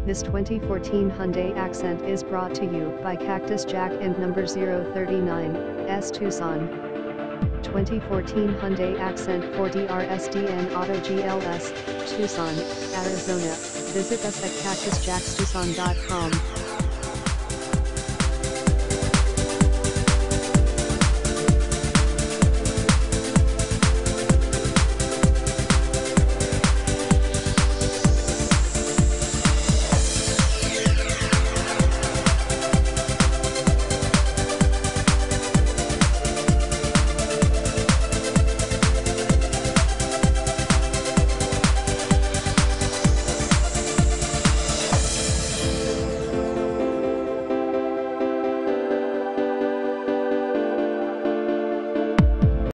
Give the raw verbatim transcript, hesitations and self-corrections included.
This twenty fourteen Hyundai Accent is brought to you by Cactus Jack and number zero three nine S Tucson. twenty fourteen Hyundai Accent four D R S D N Auto G L S, Tucson, Arizona. Visit us at cactus jacks tucson dot com.